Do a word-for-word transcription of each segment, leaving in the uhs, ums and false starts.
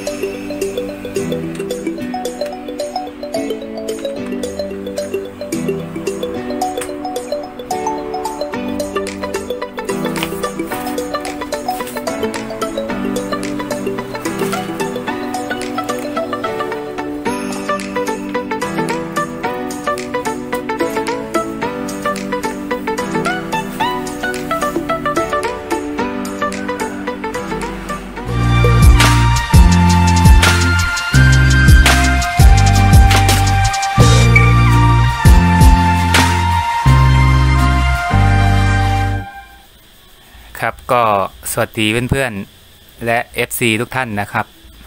ครับก็สวัสดีเพื่อนๆและ เอฟ ซี ทุกท่านนะครับ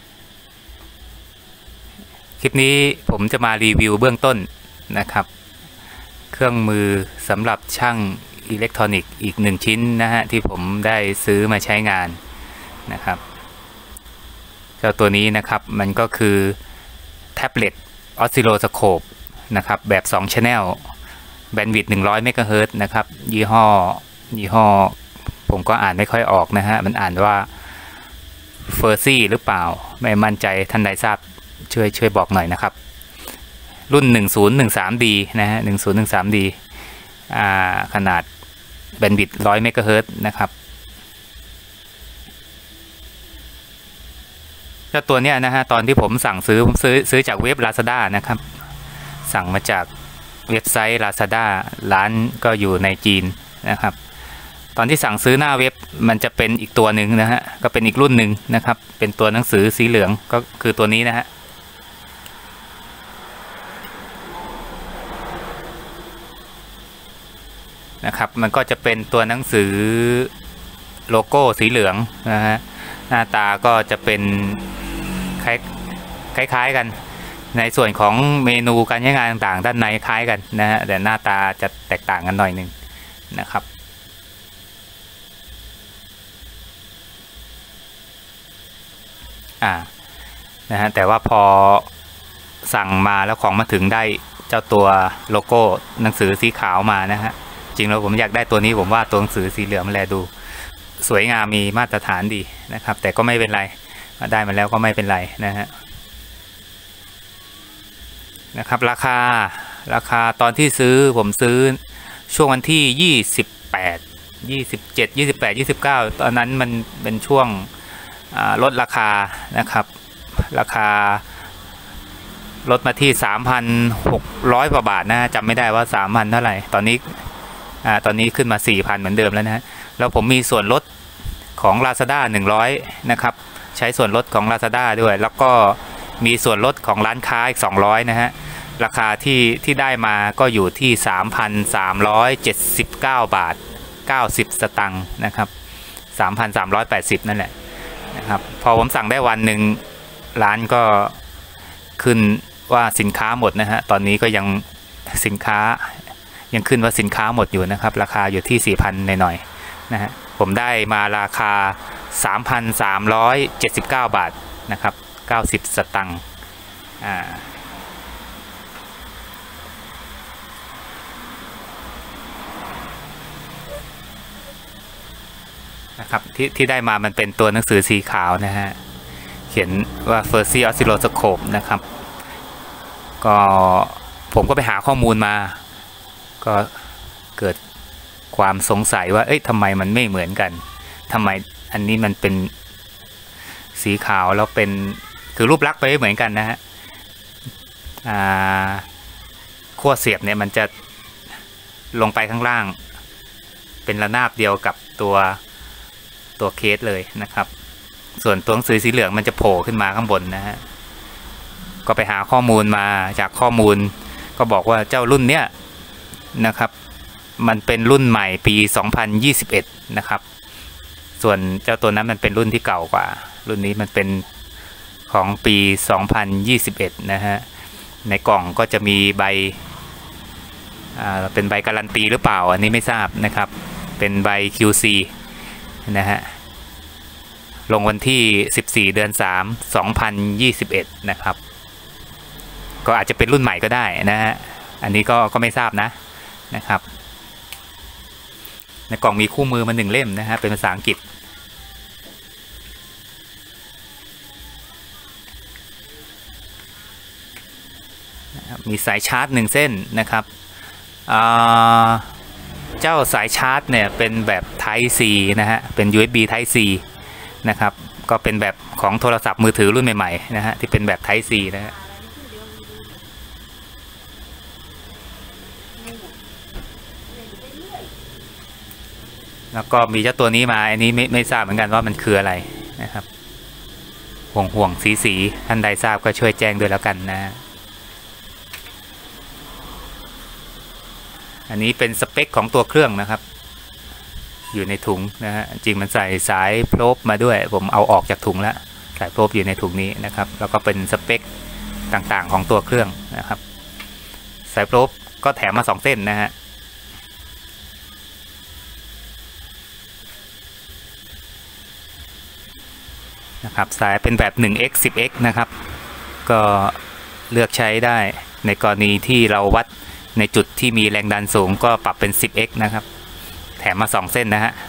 คลิปนี้ผมจะมารีวิวเบื้องต้นนะครับเครื่องมือสำหรับช่างอิเล็กทรอนิกส์อีกหนึ่งชิ้นนะฮะที่ผมได้ซื้อมาใช้งานนะครับเจ้าตัวนี้นะครับมันก็คือแท็บเล็ตออสซิโลสโคปนะครับแบบสอง Channel แบนด์วิดต์หนึ่งร้อยเมกะเฮิรตซ์นะครับยี่ห้อยี่ห้อผมก็อ่านไม่ค่อยออกนะฮะมันอ่านว่าเฟอร์ซี่หรือเปล่าไม่มั่นใจท่านใดทราบช่วยช่วยบอกหน่อยนะครับรุ่นหนึ่งศูนย์หนึ่งสาม ดี นะฮะหนึ่งศูนย์หนึ่งสาม ดี อ่าขนาดแบนด์วิดต์หนึ่งร้อยเมกะเฮิรตซ์นะครับเจ้าตัวเนี้ยนะฮะตอนที่ผมสั่งซื้อผมซื้อซื้อจากเว็บ Lazada นะครับสั่งมาจากเว็บไซต์ Lazada ร้านก็อยู่ในจีนนะครับตอนที่สั่งซื้อหน้าเว็บมันจะเป็นอีกตัวหนึ่งนะฮะก็เป็นอีกรุ่นหนึ่งนะครับเป็นตัวหนังสือสีเหลืองก็คือตัวนี้นะฮะนะครับมันก็จะเป็นตัวหนังสือโลโก้สีเหลืองนะฮะหน้าตาก็จะเป็นคล้ายคล้ายๆกันในส่วนของเมนูการใช้งานต่างๆด้านในคล้ายกันนะฮะแต่หน้าตาจะแตกต่างกันหน่อยหนึ่งนะครับอ่านะฮะแต่ว่าพอสั่งมาแล้วของมาถึงได้เจ้าตัวโลโก้หนังสือสีขาวมานะฮะจริงแล้วผมอยากได้ตัวนี้ผมว่าตัวหนังสือสีเหลืองมันแลดูสวยงามมีมาตรฐานดีนะครับแต่ก็ไม่เป็นไรได้มาแล้วก็ไม่เป็นไรนะฮะนะครับราคาราคาตอนที่ซื้อผมซื้อช่วงวันที่ยี่สิบแปด ยี่สิบเจ็ด ยี่สิบแปด ยี่สิบเก้าตอนนั้นมันเป็นช่วงลดราคานะครับราคาลดมาที่ สามพันหกร้อย กว่าบาทนะจำไม่ได้ว่า สามพัน เท่าไหร่ตอนนี้อ่าตอนนี้ขึ้นมา สี่พัน เหมือนเดิมแล้วนะฮะแล้วผมมีส่วนลดของ Lazada หนึ่งร้อยนะครับใช้ส่วนลดของ Lazada ด้วยแล้วก็มีส่วนลดของร้านค้าอีกสองร้อยนะฮะราคาที่ที่ได้มาก็อยู่ที่ สามพันสามร้อยเจ็ดสิบเก้า บาทเก้าสิบสตางค์นะครับ สามพันสามร้อยแปดสิบ นั่นแหละนะครับพอผมสั่งได้วันหนึ่งร้านก็ขึ้นว่าสินค้าหมดนะฮะตอนนี้ก็ยังสินค้ายังขึ้นว่าสินค้าหมดอยู่นะครับราคาอยู่ที่ สี่พัน หน่อยๆนะฮะผมได้มาราคา สามพันสามร้อยเจ็ดสิบเก้า บาทนะครับเก้าสิบสตางค์อ่านะครับที่ที่ได้มามันเป็นตัวหนังสือสีขาวนะฮะเขียนว่า Fursy Oscilloscope นะครับก็ผมก็ไปหาข้อมูลมาก็เกิดความสงสัยว่าเอ้ยทำไมมันไม่เหมือนกันทำไมอันนี้มันเป็นสีขาวแล้วเป็นคือรูปลักษณ์ไปไม่เหมือนกันนะฮะอ่าขั้วเสียบเนี่ยมันจะลงไปข้างล่างเป็นระนาบเดียวกับตัวตัวเคสเลยนะครับส่วนตัวหนังสือสีเหลืองมันจะโผล่ขึ้นมาข้างบนนะฮะก็ไปหาข้อมูลมาจากข้อมูลก็บอกว่าเจ้ารุ่นเนี้ยนะครับมันเป็นรุ่นใหม่ปีสองพันยี่สิบเอ็ดนะครับส่วนเจ้าตัวนั้นมันเป็นรุ่นที่เก่ากว่ารุ่นนี้มันเป็นของปีสองพันยี่สิบเอ็ดนะฮะในกล่องก็จะมีใบอ่าเป็นใบการันตีหรือเปล่าอันนี้ไม่ทราบนะครับเป็นใบ คิว ซี นะฮะลงวันที่สิบสี่เดือนสาม สองพันยี่สิบเอ็ดนะครับก็อาจจะเป็นรุ่นใหม่ก็ได้นะฮะอันนี้ก็ก็ไม่ทราบนะนะครับในกล่องมีคู่มือมาหนึ่งเล่มนะฮะเป็นภาษาอังกฤษมีสายชาร์จหนึ่งเส้นนะครับเจ้าสายชาร์จเนี่ยเป็นแบบ Type C นะฮะเป็น ยู เอส บี Type C นะครับก็เป็นแบบของโทรศัพท์มือถือรุ่นใหม่ๆนะฮะที่เป็นแบบ Type C นะฮะแล้วก็มีเจ้าตัวนี้มาอันนี้ไม่ไม่ทราบเหมือนกันว่ามันคืออะไรนะครับห่วงห่วงสีสีท่านใดทราบก็ช่วยแจ้งด้วยแล้วกันนะอันนี้เป็นสเปคของตัวเครื่องนะครับอยู่ในถุงนะฮะจริงมันใส่สายโพลบมาด้วยผมเอาออกจากถุงแล้วสายโพลบอยู่ในถุงนี้นะครับแล้วก็เป็นสเปคต่างๆของตัวเครื่องนะครับสายโพลบก็แถมมาสองเส้นนะฮะนะครับสายเป็นแบบ หนึ่ง เอ็กซ์ สิบ เอ็กซ์ นะครับก็เลือกใช้ได้ในกรณีที่เราวัดในจุดที่มีแรงดันสูงก็ปรับเป็น สิบ เอ็กซ์ นะครับแถมมาสองเส้นนะฮะ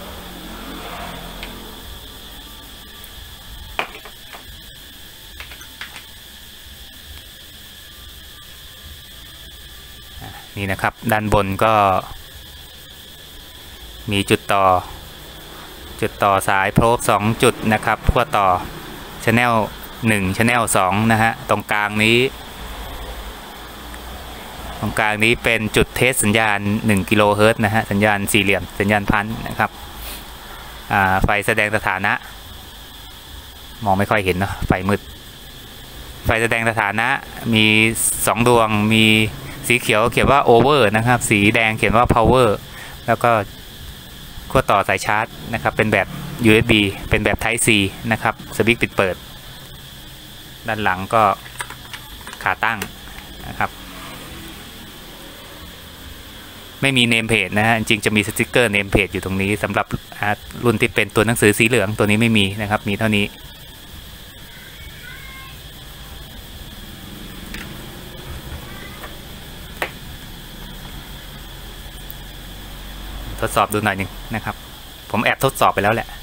นี่นะครับด้านบนก็มีจุดต่อจุดต่อสายโพลบสองจุดนะครับขั้วต่อ Channel หนึ่ง Channel สองนะฮะตรงกลางนี้ตรงกลางนี้เป็นจุดเทสสัญญาณหนึ่งกิโลเฮิรตซ์นะฮะสัญญาณสี่เหลี่ยมสัญญาณพันนะครับไฟแสดงสถานะมองไม่ค่อยเห็นเนาะไฟมืดไฟแสดงสถานะมีสองดวงมีสีเขียวเขียนว่า over นะครับสีแดงเขียนว่า power แล้วก็ขั้วต่อสายชาร์จนะครับเป็นแบบ ยู เอส บี เป็นแบบ Type C นะครับสวิตช์ปิดเปิดด้านหลังก็ขาตั้งนะครับไม่มีเนมเพจนะฮะจริงจะมีสติกเกอร์เนมเพจอยู่ตรงนี้สำหรับรุ่นที่เป็นตัวหนังสือสีเหลืองตัวนี้ไม่มีนะครับมีเท่านี้ทดสอบดูหน่อยหนึ่งนะครับผมแอบทดสอบไปแล้วแหละ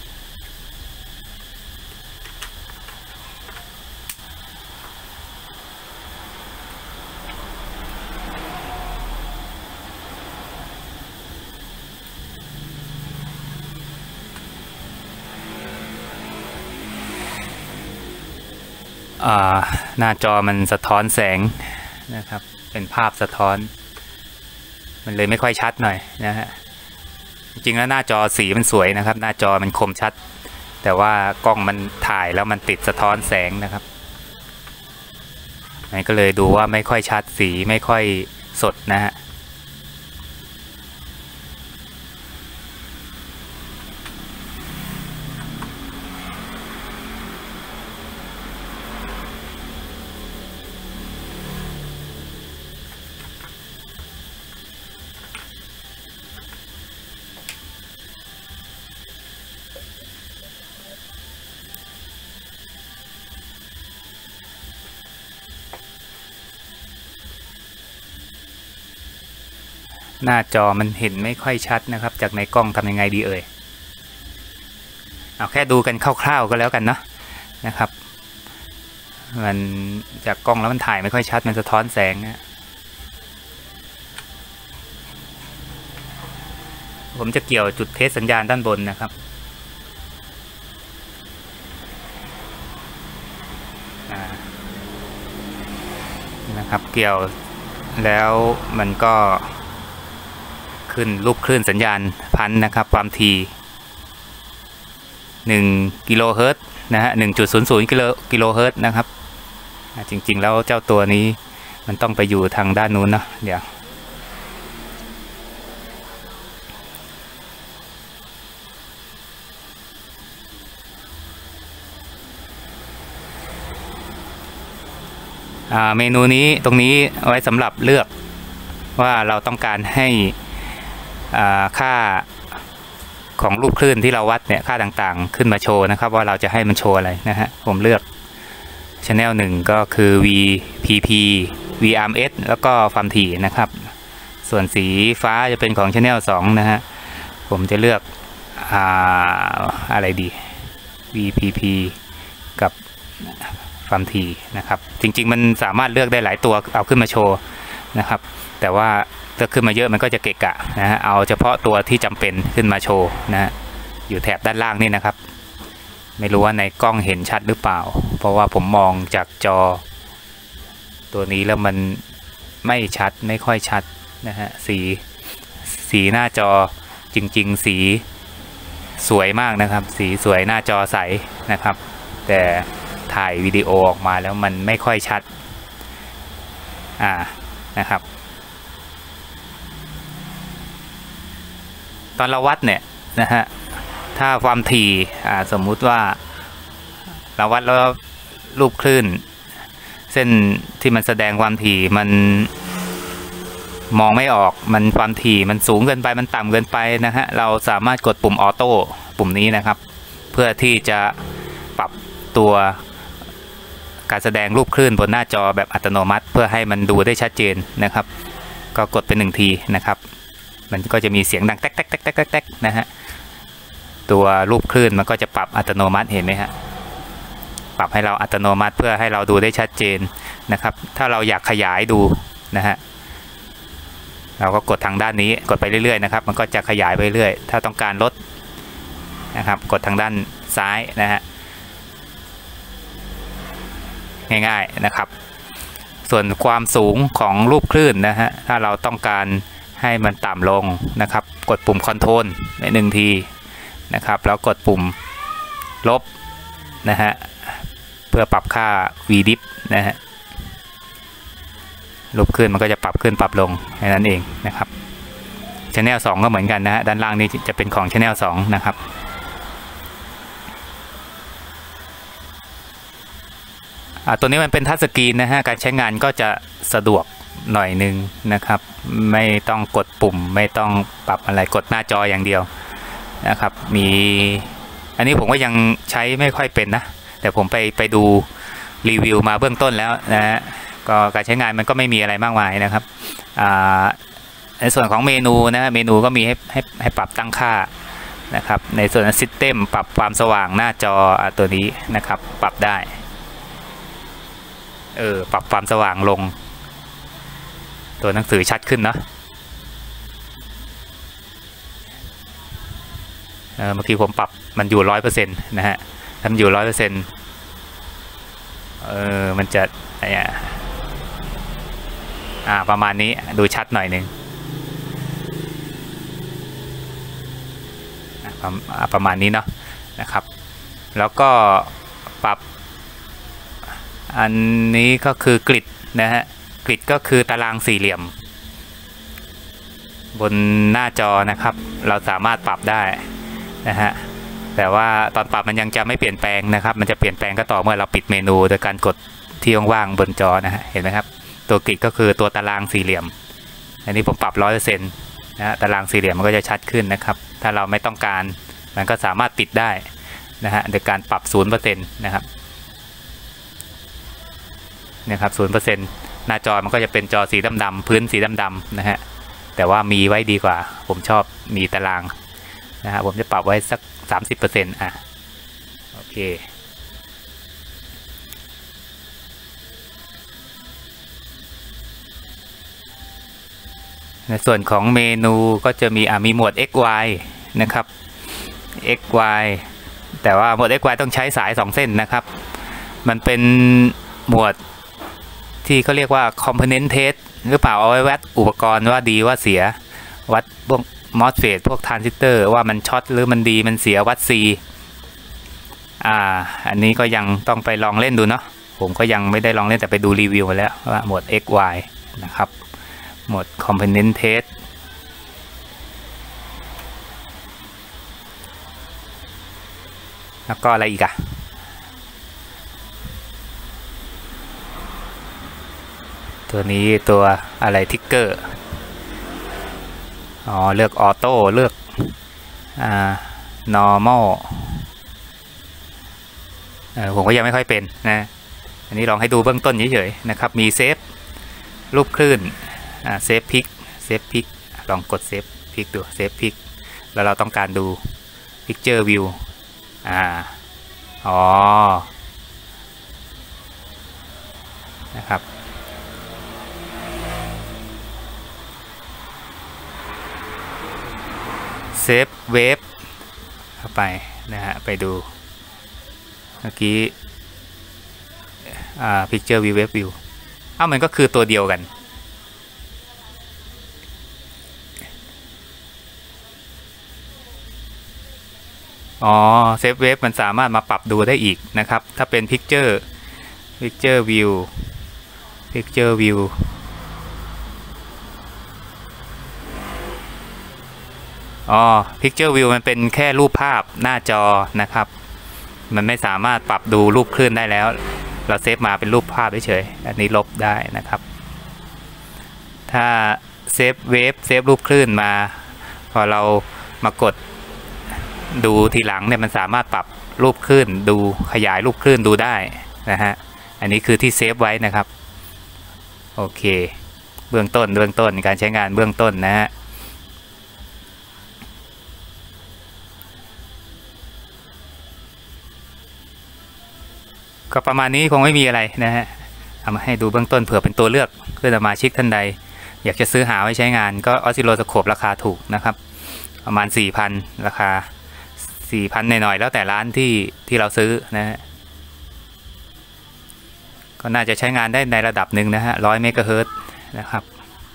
หน้าจอมันสะท้อนแสงนะครับเป็นภาพสะท้อนมันเลยไม่ค่อยชัดหน่อยนะฮะจริงแล้วหน้าจอสีมันสวยนะครับหน้าจอมันคมชัดแต่ว่ากล้องมันถ่ายแล้วมันติดสะท้อนแสงนะครับมันก็เลยดูว่าไม่ค่อยชัดสีไม่ค่อยสดนะฮะหน้าจอมันเห็นไม่ค่อยชัดนะครับจากในกล้องทำยังไงดีเอ่ยเอาแค่ดูกันคร่าวๆก็แล้วกันเนาะนะครับมันจากกล้องแล้วมันถ่ายไม่ค่อยชัดมันสะท้อนแสงนะผมจะเกี่ยวจุดเทสสัญญาณด้านบนนะครับนะครับเกี่ยวแล้วมันก็ขึ้นรูปคลื่นสัญญาณพันนะครับความถี่หนึ่งกิโลเฮิรตซ์นะฮะ หนึ่งจุดศูนย์ศูนย์ กิโลกิโลเฮิรตซ์นะครับจริงๆแล้วเจ้าตัวนี้มันต้องไปอยู่ทางด้านนู้นนะเดี๋ยวเมนูนี้ตรงนี้ไว้สำหรับเลือกว่าเราต้องการให้ค่าของรูปคลื่นที่เราวัดเนี่ยค่าต่างๆขึ้นมาโชว์นะครับว่าเราจะให้มันโชว์อะไรนะฮะผมเลือก Channel หนึ่งก็คือ วี พี พี วี อาร์ เอ็ม เอส แล้วก็ความถี่นะครับส่วนสีฟ้าจะเป็นของ Channel สองนะฮะผมจะเลือกอ่าอะไรดี วี พี พี กับความถี่นะครับจริงๆมันสามารถเลือกได้หลายตัวเอาขึ้นมาโชว์นะครับแต่ว่าเลือกขึ้นมาเยอะมันก็จะเกะกะนะฮะเอาเฉพาะตัวที่จำเป็นขึ้นมาโชว์นะฮะอยู่แถบด้านล่างนี่นะครับไม่รู้ว่าในกล้องเห็นชัดหรือเปล่าเพราะว่าผมมองจากจอตัวนี้แล้วมันไม่ชัดไม่ค่อยชัดนะฮะสีสีหน้าจอจริงๆสีสวยมากนะครับสีสวยหน้าจอใสนะครับแต่ถ่ายวิดีโอออกมาแล้วมันไม่ค่อยชัดอ่านะครับตอนเราวัดเนี่ยนะฮะถ้าความถี่อ่าสมมุติว่าเราวัดแล้วรูปคลื่นเส้นที่มันแสดงความถี่มันมองไม่ออกมันความถี่มันสูงเกินไปมันต่ำเกินไปนะฮะเราสามารถกดปุ่มออโต้ปุ่มนี้นะครับเพื่อที่จะปรับตัวการแสดงรูปคลื่นบนหน้าจอแบบอัตโนมัติเพื่อให้มันดูได้ชัดเจนนะครับก็กดเป็นหนึ่งทีนะครับมันก็จะมีเสียงดังแต๊กแต๊กแต๊กแต๊กแต๊กนะฮะตัวรูปคลื่นมันก็จะปรับอัตโนมัติเห็นไหมฮะปรับให้เราอัตโนมัติเพื่อให้เราดูได้ชัดเจนนะครับถ้าเราอยากขยายดูนะฮะเราก็กดทางด้านนี้กดไปเรื่อยๆนะครับมันก็จะขยายไปเรื่อยถ้าต้องการลดนะครับกดทางด้านซ้ายนะฮะง่ายๆนะครับส่วนความสูงของรูปคลื่นนะฮะถ้าเราต้องการให้มันต่ำลงนะครับกดปุ่มคอนโทรลในหนึ่งทีนะครับแล้วกดปุ่มลบนะฮะเพื่อปรับค่า วี ดิฟ นะฮะรูปคลื่นมันก็จะปรับขึ้นปรับลงแค่นั้นเองนะครับ Channel สองก็เหมือนกันนะฮะด้านล่างนี้จะเป็นของ Channel สองนะครับตัวนี้มันเป็นทัชสกรีนนะฮะการใช้งานก็จะสะดวกหน่อยนึงนะครับไม่ต้องกดปุ่มไม่ต้องปรับอะไรกดหน้าจออย่างเดียวนะครับมีอันนี้ผมก็ยังใช้ไม่ค่อยเป็นนะแต่ผมไปไปดูรีวิวมาเบื้องต้นแล้วนะฮะก็การใช้งานมันก็ไม่มีอะไรมากมายนะครับในส่วนของเมนูนะเมนูก็มีให้ให้ให้ปรับตั้งค่านะครับในส่วนซิสเต็มปรับความสว่างหน้าจอตัวนี้นะครับปรับได้เออปรับความสว่างลงตัวหนังสือชัดขึ้นเนาะเออเมื่อกี้ผมปรับมันอยู่ร้อยเปอร์เซ็นต์นะฮะทำอยู่ร้อยเปอร์เซ็นต์เออมันจะเนี่ยอ่าประมาณนี้ดูชัดหน่อยหนึ่งประมาณนี้เนาะนะครับแล้วก็ปรับอันนี้ก็คือกริดนะฮะกริดก็คือตารางสี่เหลี่ยมบนหน้าจอนะครับเราสามารถปรับได้นะฮะแต่ว่าตอนปรับมันยังจะไม่เปลี่ยนแปลงนะครับมันจะเปลี่ยนแปลงก็ต่อเมื่อเราปิดเมนูโดยการกดที่ว่างๆบนจอนะฮะเห็นไหมครับตัวกริดก็คือตัวตารางสี่เหลี่ยมอันนี้ผมปรับร้อยเปอร์เซ็นต์นะฮะตารางสี่เหลี่ยมมันก็จะชัดขึ้นนะครับถ้าเราไม่ต้องการมันก็สามารถปิดได้นะฮะโดยการปรับศูนย์เปอร์เซ็นต์นะครับนะครับศูนย์เปอร์เซ็นต์หน้าจอมันก็จะเป็นจอสีดำๆพื้นสีดำๆนะฮะแต่ว่ามีไว้ดีกว่าผมชอบมีตารางนะฮะผมจะปรับไว้สัก สามสิบเปอร์เซ็นต์ อ่ะโอเคในส่วนของเมนูก็จะมีอ่ะมีหมวด เอ็กซ์ วาย นะครับ เอ็กซ์ วาย แต่ว่าหมวด เอ็กซ์ วาย ต้องใช้สายสองเส้นนะครับมันเป็นหมวดที่เขาเรียกว่า component test หรือเปล่าเอาไว้วัดอุปกรณ์ว่าดีว่าเสียวัดพวก มอสเฟต พวกทรานซิสเตอร์ว่ามันช็อตหรือมันดีมันเสียวัด C อ่าอันนี้ก็ยังต้องไปลองเล่นดูเนาะผมก็ยังไม่ได้ลองเล่นแต่ไปดูรีวิวมาแล้วว่าหมวด เอ็กซ์ วาย นะครับหมวด component test แล้วก็อะไรอีกอะตัวนี้ตัวอะไรทิกเกอร์อ๋อเลือกออโต้เลือกอ่า normal เออผมก็ยังไม่ค่อยเป็นนะอันนี้ลองให้ดูเบื้องต้นเฉยๆนะครับมีเซฟรูปคลื่นอ่าเซฟพิกเซฟพิกลองกดเซฟพิกดูเซฟพิกแล้วเราต้องการดู Picture View อ่าอ๋อนะครับเซฟเวฟเข้าไปนะฮะไปดูเมื่อกี้อ่า Picture View Web View อ้าวมันก็คือตัวเดียวกันอ๋อเซฟเวฟมันสามารถมาปรับดูได้อีกนะครับถ้าเป็น Picture Picture View Picture View อ๋อ Picture View มันเป็นแค่รูปภาพหน้าจอนะครับมันไม่สามารถปรับดูรูปคลื่นได้แล้วเราเซฟมาเป็นรูปภาพเฉยๆอันนี้ลบได้นะครับถ้าเซฟเวฟเซฟรูปคลื่นมาพอเรามากดดูทีหลังเนี่ยมันสามารถปรับรูปคลื่นดูขยายรูปคลื่นดูได้นะฮะอันนี้คือที่เซฟไว้นะครับโอเคเบื้องต้นเบื้องต้นการใช้งานเบื้องต้นนะฮะก็ประมาณนี้คงไม่มีอะไรนะฮะเอามาให้ดูเบื้องต้นเผื่อเป็นตัวเลือกเพื่อสมาชิกท่านใดอยากจะซื้อหาไว้ใช้งานก็ออสซิโลสโคปราคาถูกนะครับประมาณ สี่พัน ราคา สี่พัน หน่อยๆแล้วแต่ร้านที่ที่เราซื้อนะฮะก็น่าจะใช้งานได้ในระดับหนึ่งนะฮะหนึ่งร้อยเมกะเฮิรตซ์นะครับ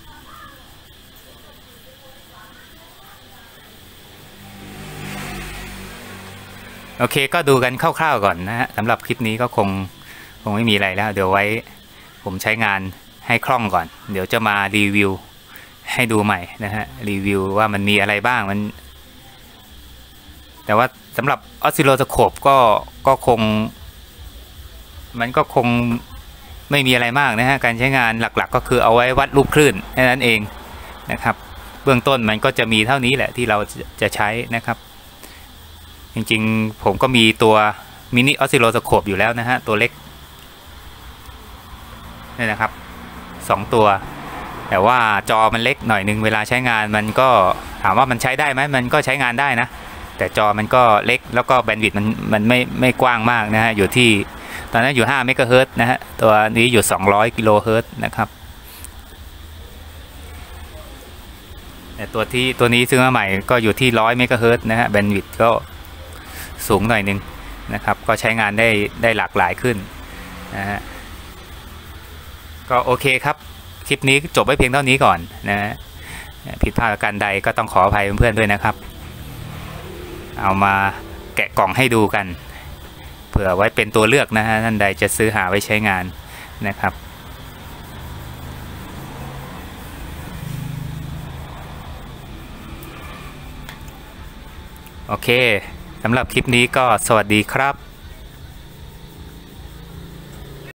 โอเคก็ดูกันคร่าวๆก่อนนะฮะสำหรับคลิปนี้ก็คงคงไม่มีอะไรแล้วเดี๋ยวไว้ผมใช้งานให้คล่องก่อนเดี๋ยวจะมารีวิวให้ดูใหม่นะฮะรีวิวว่ามันมีอะไรบ้างมันแต่ว่าสำหรับออสซิโลสโคปก็ก็คงมันก็คงไม่มีอะไรมากนะฮะการใช้งานหลักๆก็คือเอาไว้วัดรูปคลื่นแค่นั้นเองนะครับเบื้องต้นมันก็จะมีเท่านี้แหละที่เราจะใช้นะครับจริงๆผมก็มีตัวมินิออสซิโลสโคปอยู่แล้วนะฮะตัวเล็กนี่นะครับสองตัวแต่ว่าจอมันเล็กหน่อยนึงเวลาใช้งานมันก็ถามว่ามันใช้ได้ไหมมันก็ใช้งานได้นะแต่จอมันก็เล็กแล้วก็แบนด์วิดต์มันมันไม่ไม่กว้างมากนะฮะอยู่ที่ตอนนั้นอยู่ห้าเมกะเฮิรตซ์นะฮะตัวนี้อยู่สองร้อยกิโลเฮิรตซ์นะครับแต่ตัวที่ตัวนี้ซื้อมาใหม่ก็อยู่ที่หนึ่งร้อยเมกะเฮิรตซ์นะฮะแบนด์วิดต์ก็สูงหน่อยนึงนะครับก็ใช้งานได้ได้หลากหลายขึ้นนะฮะก็โอเคครับคลิปนี้จบไว้เพียงเท่านี้ก่อนนะฮะผิดพลาดประการใดก็ต้องขออภัยเพื่อนๆด้วยนะครับเอามาแกะกล่องให้ดูกันเผื่อไว้เป็นตัวเลือกนะฮะท่านใดจะซื้อหาไว้ใช้งานนะครับโอเคสำหรับคลิปนี้ก็สวัสดีครับ